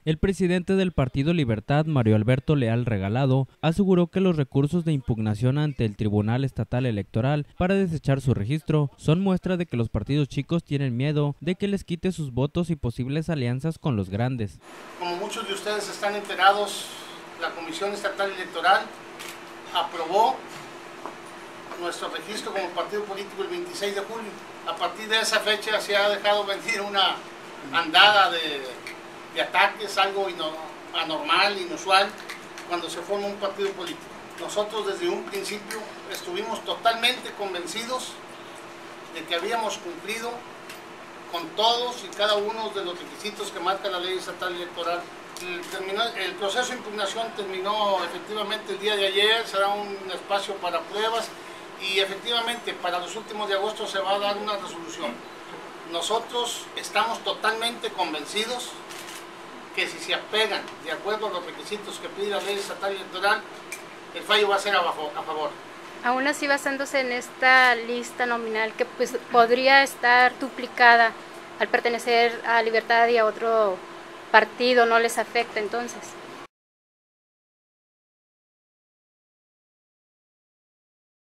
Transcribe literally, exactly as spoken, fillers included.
El presidente del Partido Libertad, Mario Alberto Leal Regalado, aseguró que los recursos de impugnación ante el Tribunal Estatal Electoral para desechar su registro son muestra de que los partidos chicos tienen miedo de que les quite sus votos y posibles alianzas con los grandes. Como muchos de ustedes están enterados, la Comisión Estatal Electoral aprobó nuestro registro como partido político el veintiséis de julio. A partir de esa fecha se ha dejado venir una andada de, de ataques, algo ino, anormal, inusual, cuando se forma un partido político. Nosotros desde un principio estuvimos totalmente convencidos de que habíamos cumplido con todos y cada uno de los requisitos que marca la ley estatal electoral. El, terminó, el proceso de impugnación terminó efectivamente el día de ayer, será un espacio para pruebas y efectivamente para los últimos de agosto se va a dar una resolución. Nosotros estamos totalmente convencidos que si se apegan de acuerdo a los requisitos que pide la ley estatal electoral, el fallo va a ser a favor. Aún así, basándose en esta lista nominal que pues podría estar duplicada al pertenecer a Libertad y a otro partido, ¿no les afecta entonces?